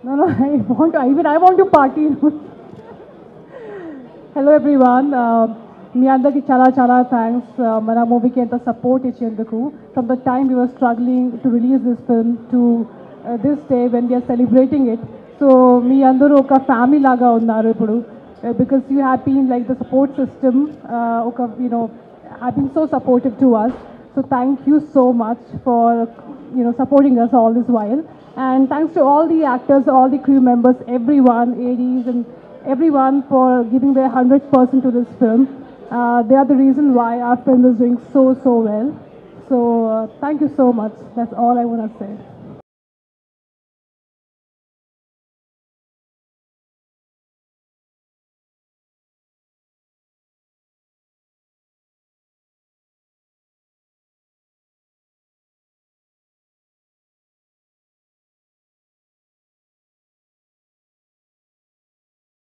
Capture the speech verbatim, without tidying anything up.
No, no, I want to, even I want to party. Hello everyone. Uh, మీ అందరికి చాలా చాలా thanks మన మూవీకి ఎంత సపోర్ట్ ఇచ్చేందుకు from the time we were struggling to release this film to this day when we are celebrating it so మీ అందరూ ఒక ఫ్యామిలీ లాగా ఉన్నారు ఇప్పుడు because you have been like the support system ఒక you know have been so supportive to us so thank you so much for you know supporting us all this while and thanks to all the actors, all the crew members, everyone, A Ds and everyone for giving their one hundred percent to this film. Uh, they are the reason why our film is doing so, so well. So uh, thank you so much. That's all I want to say.